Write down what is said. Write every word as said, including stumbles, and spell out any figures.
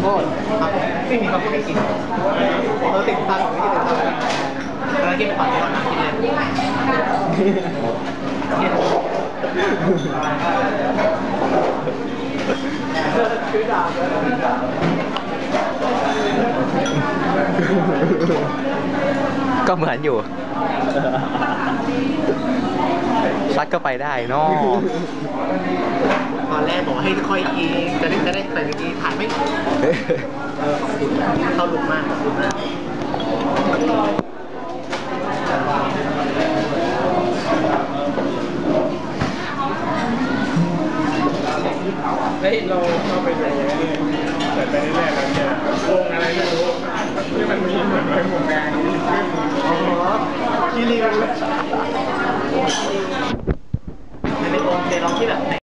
โทษครับไม่มีคำพูดไม่กินเราติดตังค์ไม่ติดตังค์แล้วกินไปก่อนที่เรานั่งกินเลยคือด่าก็เหมือนอยู่ซัดก็ไปได้เนาะตอนแรกบอกให้ค่อยอีจะได้จะได้แต่เมื่อกี้ถ่ายไม่เออขอบคุณเข้าลุกมากขอบคุณมากเฮ้ยเราเข้าไปดูเปิดไปเรื่อยๆแล้วเนี่ยวงอะไรไม่รู้ที่มันมีเหมือนเป็นวงแดงที่ขึ้นอ๋อคีรีมันเป็นวงเดลองที่แบบ